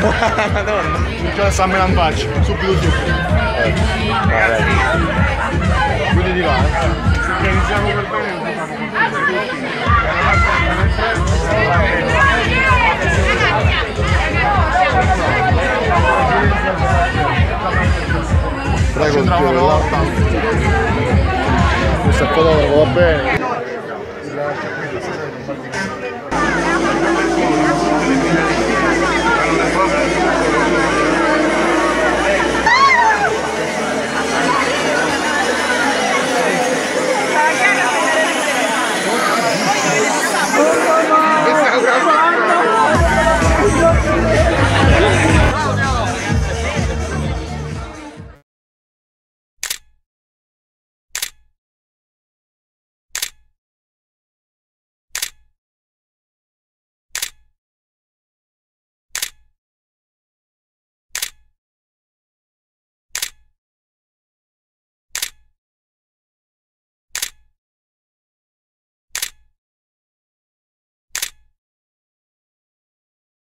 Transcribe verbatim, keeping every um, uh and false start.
Madonna. Già sta me la faccia, subito subito. Eh, vabbè. Quindi di là, eh. Se organizziamo per bene lo facciamo con prego, il lotta. Questo è fotografo, va bene.